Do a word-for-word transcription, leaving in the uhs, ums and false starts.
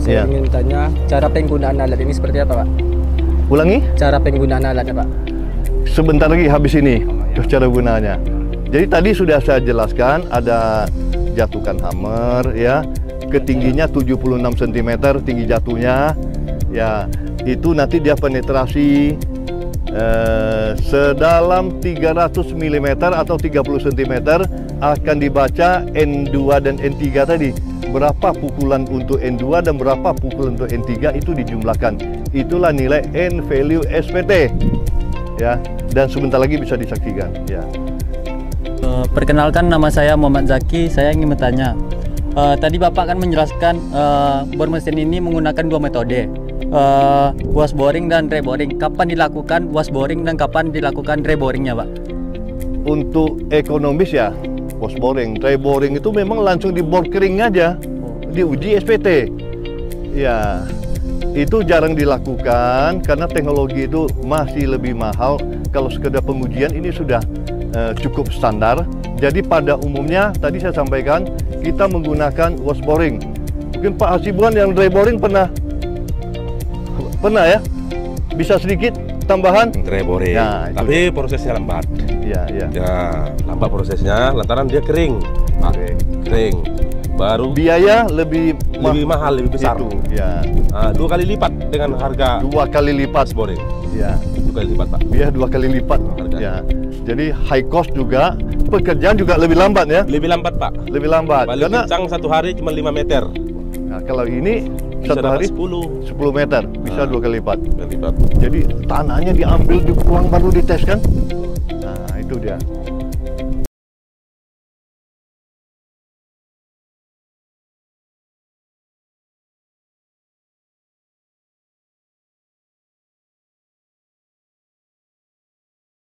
saya Ya. ingin tanya cara penggunaan alat ini seperti apa, Pak? Ulangi? Cara penggunaan alatnya, Pak. Sebentar lagi habis ini cara gunanya. Jadi tadi sudah saya jelaskan ada jatuhkan hammer ya, ketingginya tujuh puluh enam sentimeter tinggi jatuhnya. Ya, itu nanti dia penetrasi eh, sedalam tiga ratus milimeter atau tiga puluh sentimeter akan dibaca N dua dan N tiga tadi. Berapa pukulan untuk N dua dan berapa pukulan untuk N tiga itu dijumlahkan. Itulah nilai N value S P T. Ya, dan sebentar lagi bisa disaksikan ya. Uh, perkenalkan, nama saya Muhammad Zaki. Saya ingin bertanya, uh, tadi Bapak kan menjelaskan uh, bor mesin ini menggunakan dua metode, uh, wash boring dan dry boring. Kapan dilakukan wash boring dan kapan dilakukan dry boringnya, Pak? Untuk ekonomis ya, wash boring, dry boring itu memang langsung dibor kering aja, diuji S P T. Ya, itu jarang dilakukan karena teknologi itu masih lebih mahal. Kalau sekedar pengujian ini sudah uh, cukup standar. Jadi pada umumnya tadi saya sampaikan kita menggunakan wash boring. Mungkin Pak Hasibuan yang dry boring pernah pernah ya? Bisa sedikit tambahan? Dry boring. Ya, tapi prosesnya lambat. Ya, ya. Ya, lambat prosesnya lantaran dia kering. Pak. Oke. Kering. Baru Biaya lebih lebih mahal, lebih besar. Itu, ya. Nah, dua kali lipat dengan harga Dua kali lipat. boring. Ya. Dua kali lipat, Pak. Biaya dua kali lipat. Harga. Ya. Jadi high cost juga, pekerjaan juga lebih lambat ya. Lebih lambat, Pak. Lebih lambat. Paling Karena kencang satu hari cuma lima meter. nah, kalau ini Bisa satu dapat hari sepuluh. sepuluh meter, bisa Nah. dua kali lipat. Dua kali lipat. Jadi tanahnya diambil, dibuang baru dites kan. Nah, itu dia.